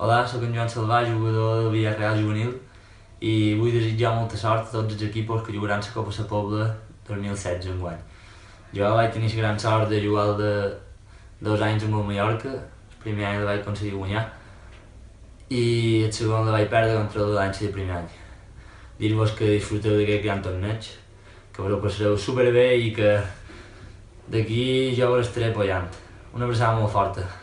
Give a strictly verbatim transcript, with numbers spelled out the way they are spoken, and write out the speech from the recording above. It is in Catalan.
Hola, soc en Joan Salvà, jugador del Villarreal juvenil i vull desitjar molta sort a tots els equips que jugaran la Copa La Pobla dos mil setze enguany. Jo vaig tenir la gran sort de jugar de dos anys amb el Mallorca, el primer any el vaig aconseguir guanyar i el segon el vaig perdre contra el València de primer any. Dir-vos que disfruteu d'aquest gran torneig, que vos ho passareu superbé i que d'aquí jo vos estaré apoyant. Una abraçada molt forta.